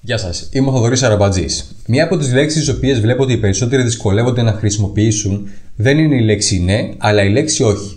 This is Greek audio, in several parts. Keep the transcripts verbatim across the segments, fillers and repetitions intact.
Γεια σας, είμαι ο Θοδωρής Αραμπατζής. Μία από τις λέξεις τις οποίες βλέπω ότι οι περισσότεροι δυσκολεύονται να χρησιμοποιήσουν δεν είναι η λέξη ναι, αλλά η λέξη όχι.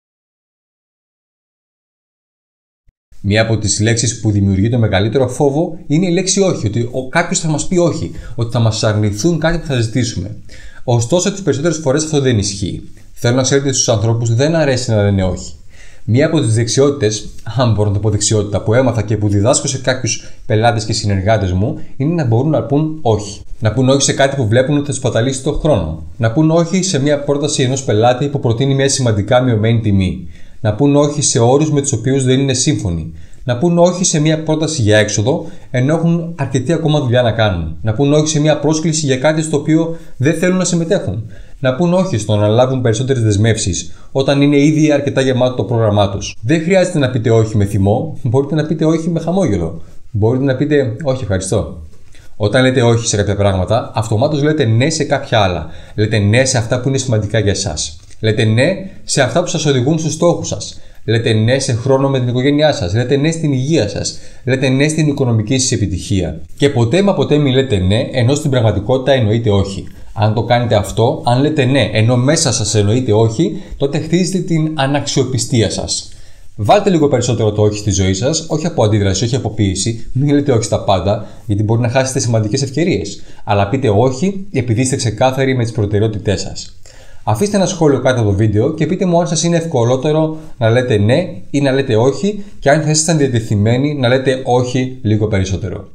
Μία από τις λέξεις που δημιουργεί το μεγαλύτερο φόβο είναι η λέξη όχι, ότι κάποιος θα μας πει όχι, ότι θα μας αρνηθούν κάτι που θα ζητήσουμε. Ωστόσο, τις περισσότερες φορές αυτό δεν ισχύει. Θέλω να ξέρετε ότι στους ανθρώπους δεν αρέσει να λένε όχι. Μία από τις δεξιότητες, αν μπορώ να το πω δεξιότητα, που έμαθα και που διδάσκω σε κάποιους πελάτες και συνεργάτες μου, είναι να μπορούν να πούν όχι. Να πούν όχι σε κάτι που βλέπουν ότι θα τους παταλήσει τον χρόνο. Να πούν όχι σε μια πρόταση ενός πελάτη που προτείνει μια σημαντικά μειωμένη τιμή. Να πούν όχι σε όρους με τους οποίους δεν είναι σύμφωνοι. Να πούν όχι σε μια πρόταση για έξοδο, ενώ έχουν αρκετή ακόμα δουλειά να κάνουν. Να πούν όχι σε μια πρόσκληση για κάτι στο οποίο δεν θέλουν να συμμετέχουν. Να πούν όχι στο να λάβουν περισσότερες δεσμεύσεις, όταν είναι ήδη αρκετά γεμάτο το πρόγραμμά τους. Δεν χρειάζεται να πείτε όχι με θυμό, μπορείτε να πείτε όχι με χαμόγελο. Μπορείτε να πείτε όχι, ευχαριστώ. Όταν λέτε όχι σε κάποια πράγματα, αυτομάτως λέτε ναι σε κάποια άλλα. Λέτε ναι σε αυτά που είναι σημαντικά για εσάς. Λέτε ναι σε αυτά που σας οδηγούν στους στόχους σας. Λέτε ναι σε χρόνο με την οικογένειά σας. Λέτε ναι στην υγεία σας. Λέτε ναι στην οικονομική σας επιτυχία. Και ποτέ μα ποτέ μην λέτε ναι, ενώ στην πραγματικότητα εννοείτε όχι. Αν το κάνετε αυτό, αν λέτε ναι, ενώ μέσα σας εννοείτε όχι, τότε χτίζετε την αναξιοπιστία σας. Βάλτε λίγο περισσότερο το όχι στη ζωή σας, όχι από αντίδραση, όχι από ποίηση. Μην λέτε όχι στα πάντα, γιατί μπορεί να χάσετε σημαντικές ευκαιρίες. Αλλά πείτε όχι, επειδή είστε ξεκάθαροι με τις προτεραιότητές σας. Αφήστε ένα σχόλιο κάτω από το βίντεο και πείτε μου αν σας είναι ευκολότερο να λέτε ναι ή να λέτε όχι, και αν θα ήσασταν διατεθειμένοι να λέτε όχι λίγο περισσότερο.